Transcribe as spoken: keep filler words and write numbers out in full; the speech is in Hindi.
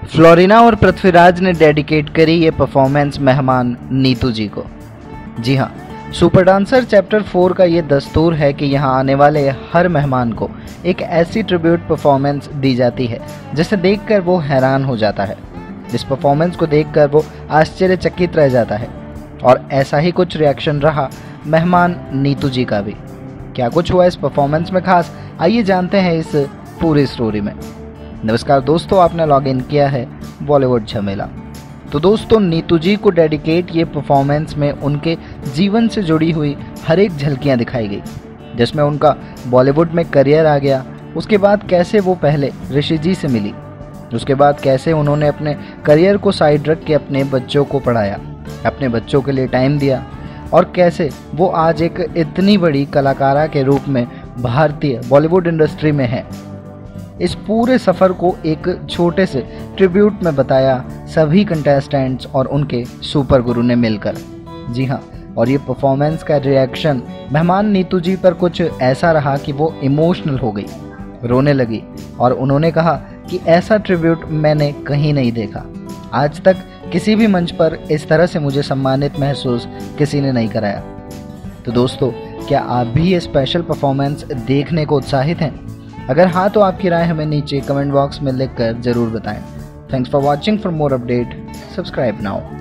फ्लोरिना और पृथ्वीराज ने डेडिकेट करी ये परफॉर्मेंस मेहमान नीतू जी को। जी हाँ, सुपर डांसर चैप्टर फोर का ये दस्तूर है कि यहाँ आने वाले हर मेहमान को एक ऐसी ट्रिब्यूट परफॉर्मेंस दी जाती है जिसे देखकर वो हैरान हो जाता है। इस परफॉर्मेंस को देखकर वो आश्चर्यचकित रह जाता है और ऐसा ही कुछ रिएक्शन रहा मेहमान नीतू जी का भी। क्या कुछ हुआ इस परफॉर्मेंस में खास, आइए जानते हैं इस पूरी स्टोरी में। नमस्कार दोस्तों, आपने लॉग इन किया है बॉलीवुड झमेला। तो दोस्तों, नीतू जी को डेडिकेट ये परफॉर्मेंस में उनके जीवन से जुड़ी हुई हर एक झलकियाँ दिखाई गई, जिसमें उनका बॉलीवुड में करियर आ गया। उसके बाद कैसे वो पहले ऋषि जी से मिली, उसके बाद कैसे उन्होंने अपने करियर को साइड रख के अपने बच्चों को पढ़ाया, अपने बच्चों के लिए टाइम दिया, और कैसे वो आज एक इतनी बड़ी कलाकारा के रूप में भारतीय बॉलीवुड इंडस्ट्री में है। इस पूरे सफ़र को एक छोटे से ट्रिब्यूट में बताया सभी कंटेस्टेंट्स और उनके सुपर गुरु ने मिलकर। जी हाँ, और ये परफॉर्मेंस का रिएक्शन मेहमान नीतू जी पर कुछ ऐसा रहा कि वो इमोशनल हो गई, रोने लगी और उन्होंने कहा कि ऐसा ट्रिब्यूट मैंने कहीं नहीं देखा। आज तक किसी भी मंच पर इस तरह से मुझे सम्मानित महसूस किसी ने नहीं कराया। तो दोस्तों, क्या आप भी ये स्पेशल परफॉर्मेंस देखने को उत्साहित हैं? अगर हाँ, तो आपकी राय हमें नीचे कमेंट बॉक्स में लिखकर ज़रूर बताएं। Thanks for watching. For more update subscribe now.